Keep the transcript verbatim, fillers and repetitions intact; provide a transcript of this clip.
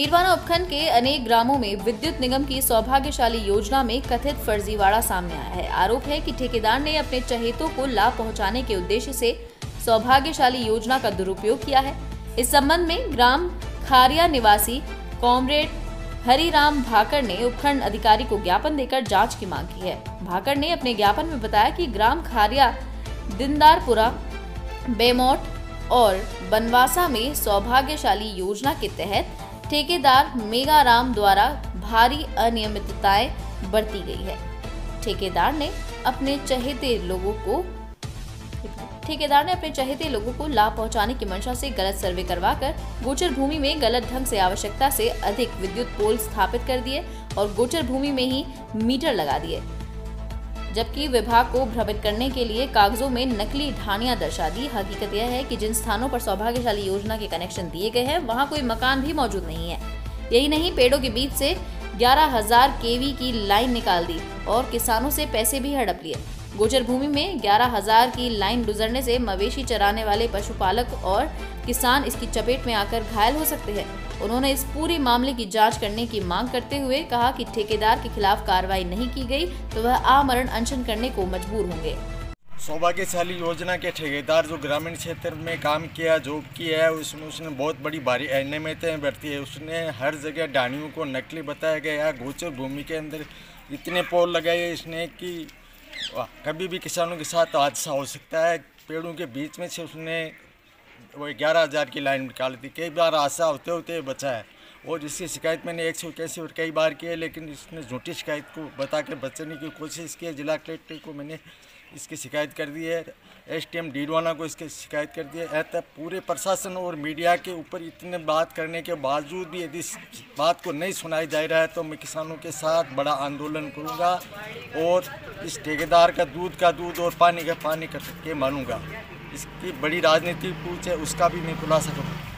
डीडवाना उपखंड के अनेक ग्रामों में विद्युत निगम की सौभाग्यशाली योजना में कथित फर्जीवाड़ा सामने आया है। आरोप है कि ठेकेदार ने अपने चहेतों को लाभ पहुंचाने के उद्देश्य से सौभाग्यशाली योजना का दुरुपयोग किया है। इस संबंध में ग्राम खारिया निवासी कॉमरेड हरिराम भाकर ने उपखंड अधिकारी को ज्ञापन देकर जांच की मांग की है। भाकर ने अपने ज्ञापन में बताया कि ग्राम खारिया, दिनदारपुरा, बेमोट और बनवासा में सौभाग्यशाली योजना के तहत ठेकेदार मेगाराम द्वारा भारी अनियमितताएं बरती गई है। ठेकेदार ने अपने चहेते लोगों को ठेकेदार ने अपने चहेते लोगों को लाभ पहुंचाने की मंशा से गलत सर्वे करवाकर गोचर भूमि में गलत ढंग से आवश्यकता से अधिक विद्युत पोल स्थापित कर दिए और गोचर भूमि में ही मीटर लगा दिए, जबकि विभाग को भ्रमित करने के लिए कागजों में नकली ढाणियां दर्शा दी। हकीकत यह है कि जिन स्थानों पर सौभाग्यशाली योजना के कनेक्शन दिए गए हैं वहां कोई मकान भी मौजूद नहीं है। यही नहीं, पेड़ों के बीच से ग्यारह हजार केवी की लाइन निकाल दी और किसानों से पैसे भी हड़प लिए। गोचर भूमि में ग्यारह हजार की लाइन गुजरने से मवेशी चराने वाले पशुपालक और किसान इसकी चपेट में आकर घायल हो सकते हैं। उन्होंने इस पूरे मामले की जांच करने की मांग करते हुए कहा कि ठेकेदार के खिलाफ कार्रवाई नहीं की गई तो वह आमरण अनशन करने को मजबूर होंगे। सौभाग्यशाली योजना के ठेकेदार जो ग्रामीण क्षेत्र में काम किया, जॉब किया है, उसमें उसने बहुत बड़ी भारी अनियमितताएं बरती है। उसने हर जगह ढाणियों को नकली बताया गया। गोचर भूमि के अंदर इतने पोल लगाए इसने कि कभी भी किसानों के साथ हादसा हो सकता है। पेड़ों के बीच में से उसने वो ग्यारह हज़ार की लाइन निकाल दी। कई बार हादसा होते होते बचा है और इसकी शिकायत मैंने एक सौ इक्यासी और कई बार की है, लेकिन इसने झूठी शिकायत को बताकर बचने की कोशिश की है। जिला कलेक्टर को मैंने इसकी शिकायत कर दी है, एसडीएम डीडवाना को इसकी शिकायत कर दी है। ऐसा पूरे प्रशासन और मीडिया के ऊपर इतने बात करने के बावजूद भी यदि इस बात को नहीं सुनाई जा रहा है तो मैं किसानों के साथ बड़ा आंदोलन करूंगा और इस ठेकेदार का दूध का दूध और पानी का पानी करके मानूंगा। इसकी बड़ी राजनीतिक पूछ है, उसका भी मैं खुलासा करूँगा।